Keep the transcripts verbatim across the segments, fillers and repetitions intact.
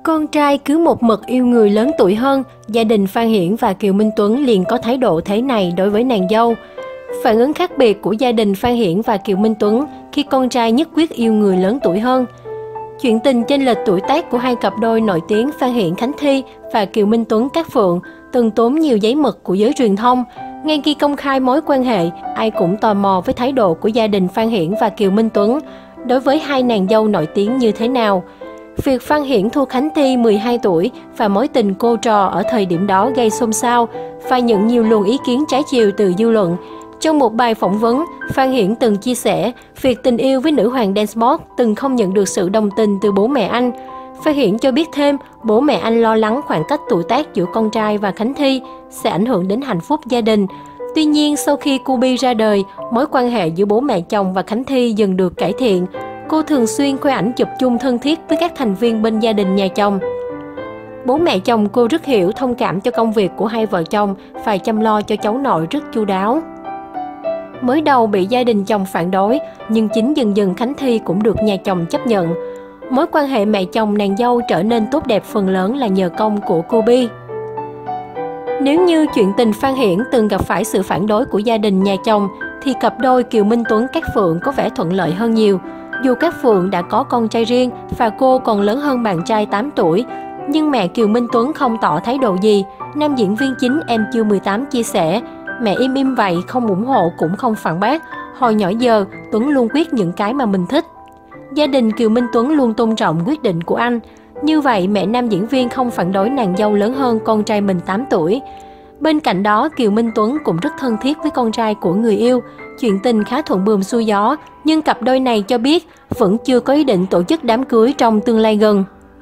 Con trai cứ một mực yêu người lớn tuổi hơn, gia đình Phan Hiển và Kiều Minh Tuấn liền có thái độ thế này đối với nàng dâu. Phản ứng khác biệt của gia đình Phan Hiển và Kiều Minh Tuấn khi con trai nhất quyết yêu người lớn tuổi hơn. Chuyện tình chênh lệch tuổi tác của hai cặp đôi nổi tiếng Phan Hiển Khánh Thi và Kiều Minh Tuấn Cát Phượng từng tốn nhiều giấy mực của giới truyền thông. Ngay khi công khai mối quan hệ, ai cũng tò mò với thái độ của gia đình Phan Hiển và Kiều Minh Tuấn đối với hai nàng dâu nổi tiếng như thế nào. Việc Phan Hiển thua Khánh Thi mười hai tuổi và mối tình cô trò ở thời điểm đó gây xôn xao và nhận nhiều luồng ý kiến trái chiều từ dư luận. Trong một bài phỏng vấn, Phan Hiển từng chia sẻ việc tình yêu với nữ hoàng dance sport từng không nhận được sự đồng tình từ bố mẹ anh. Phan Hiển cho biết thêm, bố mẹ anh lo lắng khoảng cách tuổi tác giữa con trai và Khánh Thi sẽ ảnh hưởng đến hạnh phúc gia đình. Tuy nhiên, sau khi Cubi ra đời, mối quan hệ giữa bố mẹ chồng và Khánh Thi dần được cải thiện. Cô thường xuyên khoe ảnh chụp chung thân thiết với các thành viên bên gia đình nhà chồng. Bố mẹ chồng cô rất hiểu, thông cảm cho công việc của hai vợ chồng, phải chăm lo cho cháu nội rất chu đáo. Mới đầu bị gia đình chồng phản đối, nhưng chính dần dần Khánh Thi cũng được nhà chồng chấp nhận. Mối quan hệ mẹ chồng nàng dâu trở nên tốt đẹp phần lớn là nhờ công của Cubi. Nếu như chuyện tình Phan Hiển từng gặp phải sự phản đối của gia đình nhà chồng, thì cặp đôi Kiều Minh Tuấn Cát Phượng có vẻ thuận lợi hơn nhiều. Dù Cát Phượng đã có con trai riêng và cô còn lớn hơn bạn trai tám tuổi, nhưng mẹ Kiều Minh Tuấn không tỏ thái độ gì. Nam diễn viên chính Em Chưa mười tám chia sẻ, mẹ im im vậy, không ủng hộ cũng không phản bác. Hồi nhỏ giờ, Tuấn luôn quyết những cái mà mình thích. Gia đình Kiều Minh Tuấn luôn tôn trọng quyết định của anh. Như vậy, mẹ nam diễn viên không phản đối nàng dâu lớn hơn con trai mình tám tuổi. Bên cạnh đó, Kiều Minh Tuấn cũng rất thân thiết với con trai của người yêu. Chuyện tình khá thuận buồm xuôi gió, nhưng cặp đôi này cho biết vẫn chưa có ý định tổ chức đám cưới trong tương lai gần.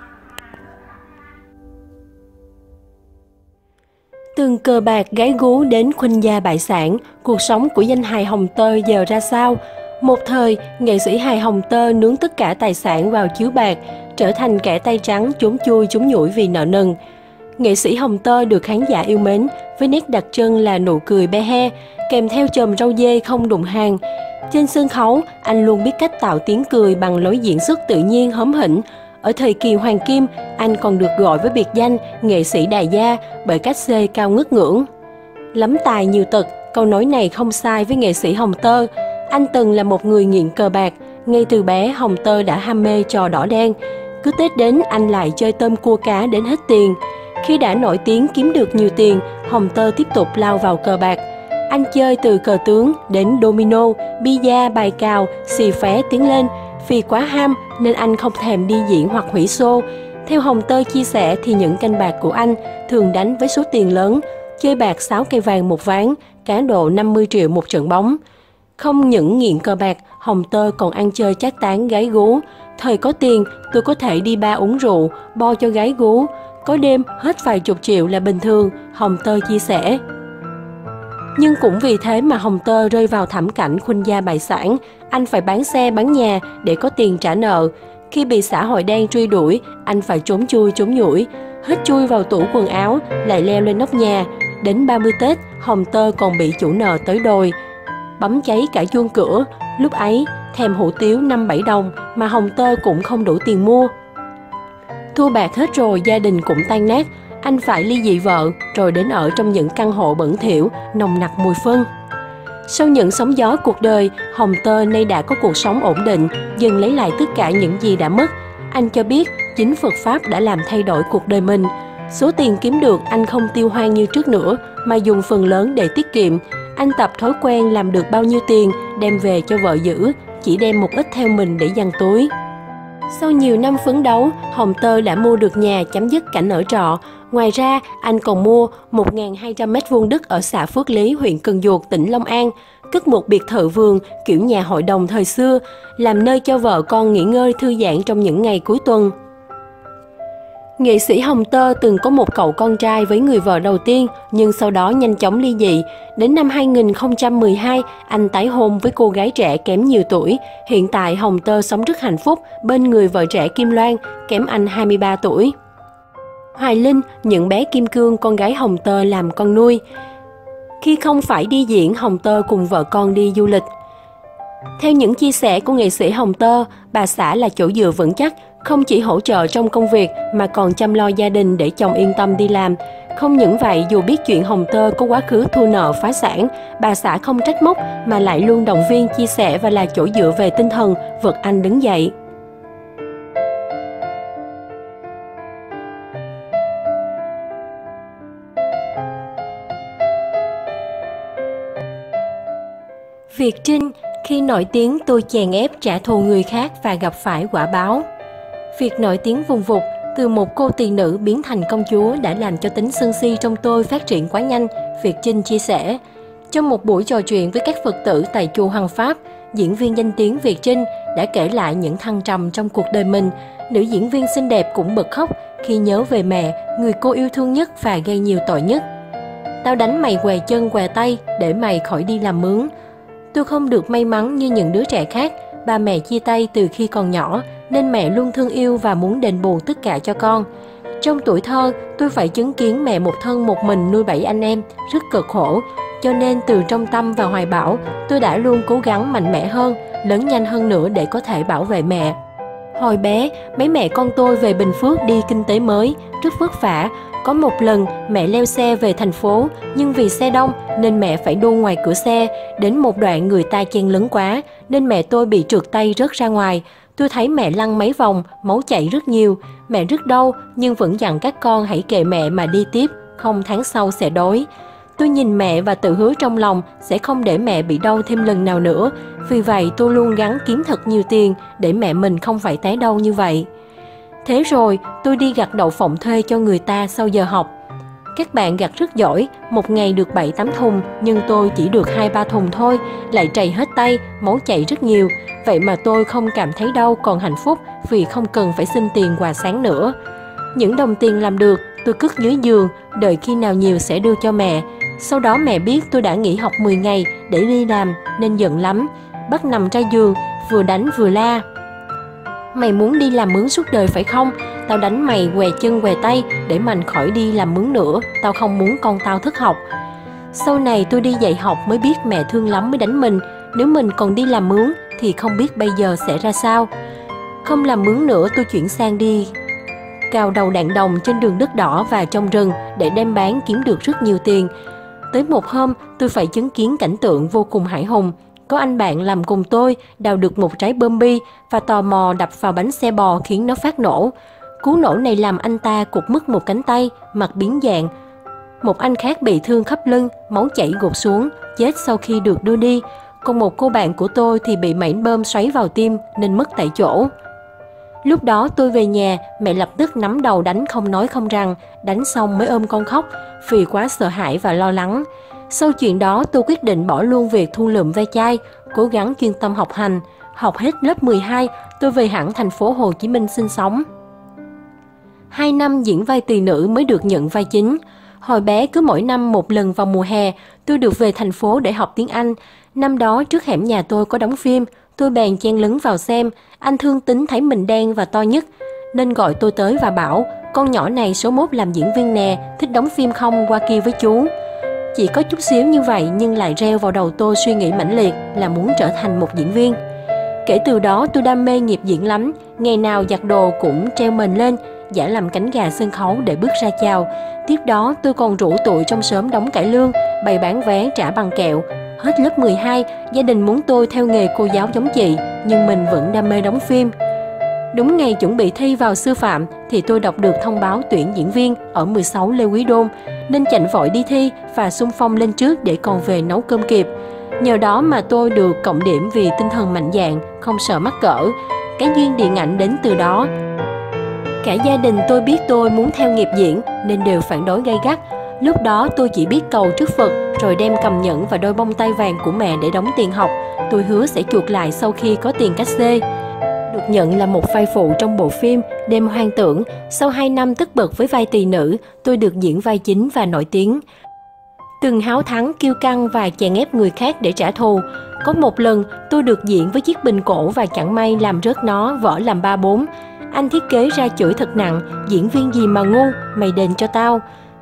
Từ cờ bạc gái gú đến khuynh gia bại sản, cuộc sống của danh hài Hồng Tơ giờ ra sao? Một thời, nghệ sĩ hài Hồng Tơ nướng tất cả tài sản vào chiếu bạc, trở thành kẻ tay trắng trốn chui trốn nhủi vì nợ nần. Nghệ sĩ Hồng Tơ được khán giả yêu mến với nét đặc trưng là nụ cười be he, kèm theo chòm râu dê không đụng hàng. Trên sân khấu, anh luôn biết cách tạo tiếng cười bằng lối diễn xuất tự nhiên hóm hỉnh. Ở thời kỳ hoàng kim, anh còn được gọi với biệt danh nghệ sĩ đại gia bởi cách xê cao ngất ngưỡng. Lắm tài nhiều tật, câu nói này không sai với nghệ sĩ Hồng Tơ. Anh từng là một người nghiện cờ bạc. Ngay từ bé, Hồng Tơ đã ham mê trò đỏ đen. Cứ Tết đến, anh lại chơi tôm cua cá đến hết tiền. Khi đã nổi tiếng kiếm được nhiều tiền, Hồng Tơ tiếp tục lao vào cờ bạc. Anh chơi từ cờ tướng đến domino, bida, bài cào, xì phé tiến lên. Vì quá ham nên anh không thèm đi diễn hoặc hủy show. Theo Hồng Tơ chia sẻ thì những canh bạc của anh thường đánh với số tiền lớn, chơi bạc sáu cây vàng một ván, cá độ năm mươi triệu một trận bóng. Không những nghiện cờ bạc, Hồng Tơ còn ăn chơi chát tán gái gú. Thời có tiền, tôi có thể đi bar uống rượu, bo cho gái gú. Có đêm hết vài chục triệu là bình thường, Hồng Tơ chia sẻ. Nhưng cũng vì thế mà Hồng Tơ rơi vào thảm cảnh khuynh gia bại sản. Anh phải bán xe bán nhà để có tiền trả nợ. Khi bị xã hội đen truy đuổi, anh phải trốn chui trốn nhủi. Hết chui vào tủ quần áo, lại leo lên nóc nhà. Đến ba mươi Tết, Hồng Tơ còn bị chủ nợ tới đòi. Bấm cháy cả chuông cửa. Lúc ấy, thèm hủ tiếu năm bảy đồng mà Hồng Tơ cũng không đủ tiền mua. Thua bạc hết rồi, gia đình cũng tan nát. Anh phải ly dị vợ, rồi đến ở trong những căn hộ bẩn thỉu, nồng nặc mùi phân. Sau những sóng gió cuộc đời, Hồng Tơ nay đã có cuộc sống ổn định, dần lấy lại tất cả những gì đã mất. Anh cho biết chính Phật Pháp đã làm thay đổi cuộc đời mình. Số tiền kiếm được anh không tiêu hoang như trước nữa, mà dùng phần lớn để tiết kiệm. Anh tập thói quen làm được bao nhiêu tiền, đem về cho vợ giữ, chỉ đem một ít theo mình để dằn túi. Sau nhiều năm phấn đấu, Hồng Tơ đã mua được nhà chấm dứt cảnh ở trọ. Ngoài ra, anh còn mua một nghìn hai trăm mét vuông đất ở xã Phước Lý, huyện Cần Duộc, tỉnh Long An, cất một biệt thự vườn kiểu nhà hội đồng thời xưa, làm nơi cho vợ con nghỉ ngơi thư giãn trong những ngày cuối tuần. Nghệ sĩ Hồng Tơ từng có một cậu con trai với người vợ đầu tiên, nhưng sau đó nhanh chóng ly dị. Đến năm hai nghìn không trăm mười hai, anh tái hôn với cô gái trẻ kém nhiều tuổi. Hiện tại Hồng Tơ sống rất hạnh phúc bên người vợ trẻ Kim Loan, kém anh hai mươi ba tuổi. Hoài Linh nhận bé Kim Cương, con gái Hồng Tơ làm con nuôi. Khi không phải đi diễn, Hồng Tơ cùng vợ con đi du lịch. Theo những chia sẻ của nghệ sĩ Hồng Tơ, bà xã là chỗ dựa vững chắc, Không chỉ hỗ trợ trong công việc mà còn chăm lo gia đình để chồng yên tâm đi làm. Không những vậy, dù biết chuyện Hồng Tơ có quá khứ thua nợ phá sản, bà xã không trách móc mà lại luôn động viên, chia sẻ và là chỗ dựa về tinh thần, vực anh đứng dậy. Việt Trinh, khi nổi tiếng tôi chèn ép trả thù người khác và gặp phải quả báo. Việc nổi tiếng vùng vụt từ một cô tỳ nữ biến thành công chúa đã làm cho tính sân si trong tôi phát triển quá nhanh, Việt Trinh chia sẻ. Trong một buổi trò chuyện với các Phật tử tại chùa Hoàng Pháp, diễn viên danh tiếng Việt Trinh đã kể lại những thăng trầm trong cuộc đời mình. Nữ diễn viên xinh đẹp cũng bật khóc khi nhớ về mẹ, người cô yêu thương nhất và gây nhiều tội nhất. Tao đánh mày què chân què tay để mày khỏi đi làm mướn. Tôi không được may mắn như những đứa trẻ khác, ba mẹ chia tay từ khi còn nhỏ, nên mẹ luôn thương yêu và muốn đền bù tất cả cho con. Trong tuổi thơ, tôi phải chứng kiến mẹ một thân một mình nuôi bảy anh em, rất cực khổ. Cho nên từ trong tâm và hoài bão, tôi đã luôn cố gắng mạnh mẽ hơn, lớn nhanh hơn nữa để có thể bảo vệ mẹ. Hồi bé, mấy mẹ con tôi về Bình Phước đi kinh tế mới, rất vất vả. Có một lần, mẹ leo xe về thành phố, nhưng vì xe đông nên mẹ phải đu ngoài cửa xe. Đến một đoạn người ta chen lấn quá, nên mẹ tôi bị trượt tay rớt ra ngoài. Tôi thấy mẹ lăn mấy vòng, máu chảy rất nhiều. Mẹ rất đau, nhưng vẫn dặn các con hãy kệ mẹ mà đi tiếp, không tháng sau sẽ đói. Tôi nhìn mẹ và tự hứa trong lòng sẽ không để mẹ bị đau thêm lần nào nữa. Vì vậy tôi luôn gắng kiếm thật nhiều tiền để mẹ mình không phải té đau như vậy. Thế rồi tôi đi gặt đậu phộng thuê cho người ta sau giờ học. Các bạn gặt rất giỏi, một ngày được bảy tám thùng, nhưng tôi chỉ được hai ba thùng thôi, lại trầy hết tay, máu chảy rất nhiều. Vậy mà tôi không cảm thấy đau, còn hạnh phúc vì không cần phải xin tiền quà sáng nữa. Những đồng tiền làm được, tôi cất dưới giường, đợi khi nào nhiều sẽ đưa cho mẹ. Sau đó mẹ biết tôi đã nghỉ học mười ngày để đi làm nên giận lắm, bắt nằm ra giường, vừa đánh vừa la. Mày muốn đi làm mướn suốt đời phải không? Tao đánh mày què chân què tay để mày khỏi đi làm mướn nữa, tao không muốn con tao thất học. Sau này tôi đi dạy học mới biết mẹ thương lắm mới đánh mình, nếu mình còn đi làm mướn thì không biết bây giờ sẽ ra sao. Không làm mướn nữa, tôi chuyển sang đi cào đầu đạn đồng trên đường đất đỏ và trong rừng để đem bán kiếm được rất nhiều tiền. Tới một hôm, tôi phải chứng kiến cảnh tượng vô cùng hãi hùng. Có anh bạn làm cùng tôi đào được một trái bơm bi và tò mò đập vào bánh xe bò khiến nó phát nổ. Cú nổ này làm anh ta cụt mất một cánh tay, mặt biến dạng. Một anh khác bị thương khắp lưng, máu chảy gục xuống, chết sau khi được đưa đi. Còn một cô bạn của tôi thì bị mảnh bơm xoáy vào tim nên mất tại chỗ. Lúc đó tôi về nhà, mẹ lập tức nắm đầu đánh không nói không rằng, đánh xong mới ôm con khóc vì quá sợ hãi và lo lắng. Sau chuyện đó tôi quyết định bỏ luôn việc thu lượm ve chai, cố gắng chuyên tâm học hành. Học hết lớp mười hai, tôi về hẳn thành phố Hồ Chí Minh sinh sống. Hai năm diễn vai tỳ nữ mới được nhận vai chính. Hồi bé cứ mỗi năm một lần vào mùa hè, tôi được về thành phố để học tiếng Anh. Năm đó trước hẻm nhà tôi có đóng phim, tôi bèn chen lấn vào xem. Anh thương tính thấy mình đen và to nhất, nên gọi tôi tới và bảo, con nhỏ này số mốt làm diễn viên nè, thích đóng phim không, qua kia với chú. Chỉ có chút xíu như vậy nhưng lại reo vào đầu tôi suy nghĩ mãnh liệt là muốn trở thành một diễn viên. Kể từ đó tôi đam mê nghiệp diễn lắm, ngày nào giặt đồ cũng treo mền lên, giả làm cánh gà sân khấu để bước ra chào. Tiếp đó tôi còn rủ tụi trong xóm đóng cải lương, bày bán vé trả bằng kẹo. Hết lớp mười hai, gia đình muốn tôi theo nghề cô giáo giống chị, nhưng mình vẫn đam mê đóng phim. Đúng ngày chuẩn bị thi vào sư phạm thì tôi đọc được thông báo tuyển diễn viên ở mười sáu Lê Quý Đôn, nên chạy vội đi thi và xung phong lên trước để còn về nấu cơm kịp. Nhờ đó mà tôi được cộng điểm vì tinh thần mạnh dạn, không sợ mắc cỡ. Cái duyên điện ảnh đến từ đó. Cả gia đình tôi biết tôi muốn theo nghiệp diễn nên đều phản đối gay gắt. Lúc đó tôi chỉ biết cầu trước Phật rồi đem cầm nhẫn và đôi bông tai vàng của mẹ để đóng tiền học. Tôi hứa sẽ chuộc lại sau khi có tiền cát xê. Được nhận là một vai phụ trong bộ phim Đêm Hoang Tưởng. Sau hai năm tất bật với vai tỳ nữ, tôi được diễn vai chính và nổi tiếng. Từng háo thắng, kiêu căng và chèn ép người khác để trả thù. Có một lần tôi được diễn với chiếc bình cổ và chẳng may làm rớt nó, vỡ làm ba bốn. Anh thiết kế ra chửi thật nặng, diễn viên gì mà ngu, mày đền cho tao.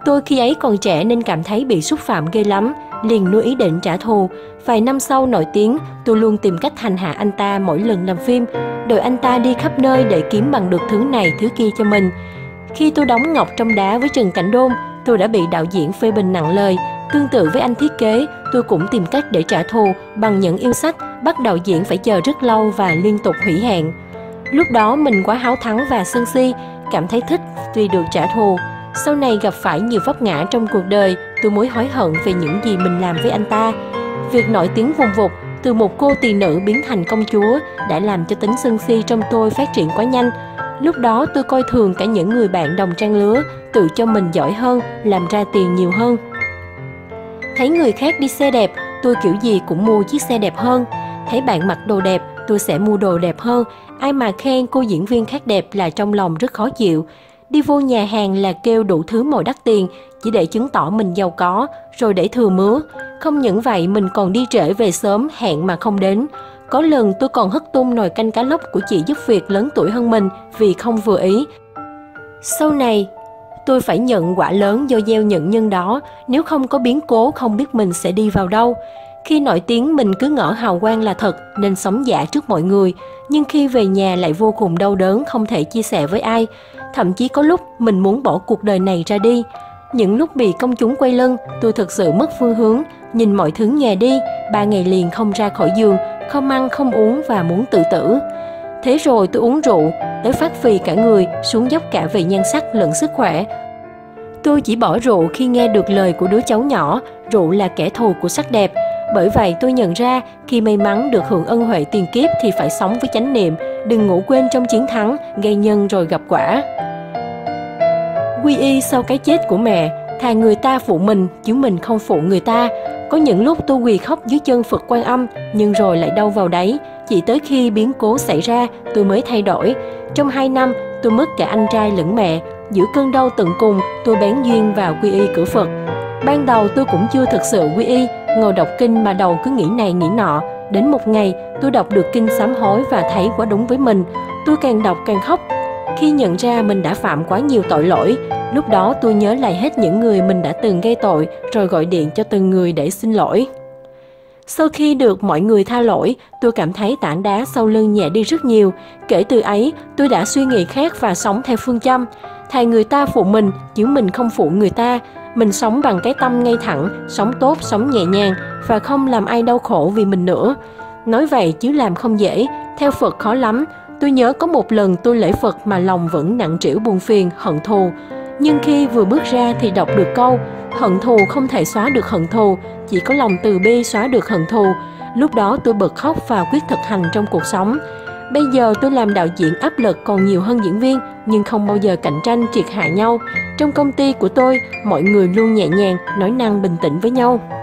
Tôi khi ấy còn trẻ nên cảm thấy bị xúc phạm ghê lắm, liền nuôi ý định trả thù. Vài năm sau nổi tiếng, tôi luôn tìm cách hành hạ anh ta mỗi lần làm phim, đội anh ta đi khắp nơi để kiếm bằng được thứ này thứ kia cho mình. Khi tôi đóng Ngọc trong đá với Trần Cảnh Đôn, tôi đã bị đạo diễn phê bình nặng lời. Tương tự với anh thiết kế, tôi cũng tìm cách để trả thù bằng những yêu sách, bắt đạo diễn phải chờ rất lâu và liên tục hủy hẹn. Lúc đó mình quá háo thắng và sân si, cảm thấy thích vì được trả thù. Sau này gặp phải nhiều vấp ngã trong cuộc đời, tôi mới hối hận về những gì mình làm với anh ta. Việc nổi tiếng vùng vụt, từ một cô tỳ nữ biến thành công chúa đã làm cho tính sân si trong tôi phát triển quá nhanh. Lúc đó tôi coi thường cả những người bạn đồng trang lứa, tự cho mình giỏi hơn, làm ra tiền nhiều hơn. Thấy người khác đi xe đẹp, tôi kiểu gì cũng mua chiếc xe đẹp hơn. Thấy bạn mặc đồ đẹp, tôi sẽ mua đồ đẹp hơn. Ai mà khen cô diễn viên khác đẹp là trong lòng rất khó chịu. Đi vô nhà hàng là kêu đủ thứ mồi đắt tiền, chỉ để chứng tỏ mình giàu có, rồi để thừa mứa. Không những vậy, mình còn đi trễ về sớm, hẹn mà không đến. Có lần tôi còn hất tung nồi canh cá lóc của chị giúp việc lớn tuổi hơn mình vì không vừa ý. Sau này, tôi phải nhận quả lớn do gieo những nhân đó, nếu không có biến cố không biết mình sẽ đi vào đâu. Khi nổi tiếng mình cứ ngỡ hào quang là thật nên sống giả trước mọi người, nhưng khi về nhà lại vô cùng đau đớn không thể chia sẻ với ai. Thậm chí có lúc mình muốn bỏ cuộc đời này ra đi. Những lúc bị công chúng quay lưng, tôi thực sự mất phương hướng, nhìn mọi thứ nhòe đi, ba ngày liền không ra khỏi giường, không ăn không uống và muốn tự tử. Thế rồi tôi uống rượu, tới phát phì cả người, xuống dốc cả về nhan sắc lẫn sức khỏe. Tôi chỉ bỏ rượu khi nghe được lời của đứa cháu nhỏ, rượu là kẻ thù của sắc đẹp. Bởi vậy tôi nhận ra, khi may mắn được hưởng ân huệ tiền kiếp thì phải sống với chánh niệm, đừng ngủ quên trong chiến thắng, gây nhân rồi gặp quả. Quy y sau cái chết của mẹ, thà người ta phụ mình, chứ mình không phụ người ta. Có những lúc tôi quỳ khóc dưới chân Phật Quan Âm, nhưng rồi lại đau vào đáy. Chỉ tới khi biến cố xảy ra, tôi mới thay đổi. Trong hai năm, tôi mất cả anh trai lẫn mẹ. Giữa cơn đau tận cùng, tôi bén duyên vào quy y cửa Phật. Ban đầu tôi cũng chưa thực sự quy y, ngồi đọc kinh mà đầu cứ nghĩ này nghĩ nọ. Đến một ngày, tôi đọc được kinh sám hối và thấy quá đúng với mình. Tôi càng đọc càng khóc. Khi nhận ra mình đã phạm quá nhiều tội lỗi, lúc đó tôi nhớ lại hết những người mình đã từng gây tội, rồi gọi điện cho từng người để xin lỗi. Sau khi được mọi người tha lỗi, tôi cảm thấy tảng đá sau lưng nhẹ đi rất nhiều. Kể từ ấy, tôi đã suy nghĩ khác và sống theo phương châm. Thà người ta phụ mình, chứ mình không phụ người ta. Mình sống bằng cái tâm ngay thẳng, sống tốt, sống nhẹ nhàng và không làm ai đau khổ vì mình nữa. Nói vậy chứ làm không dễ, theo Phật khó lắm. Tôi nhớ có một lần tôi lễ Phật mà lòng vẫn nặng trĩu buồn phiền, hận thù. Nhưng khi vừa bước ra thì đọc được câu, hận thù không thể xóa được hận thù, chỉ có lòng từ bi xóa được hận thù. Lúc đó tôi bật khóc và quyết thực hành trong cuộc sống. Bây giờ tôi làm đạo diễn áp lực còn nhiều hơn diễn viên, nhưng không bao giờ cạnh tranh triệt hạ nhau. Trong công ty của tôi, mọi người luôn nhẹ nhàng, nói năng bình tĩnh với nhau.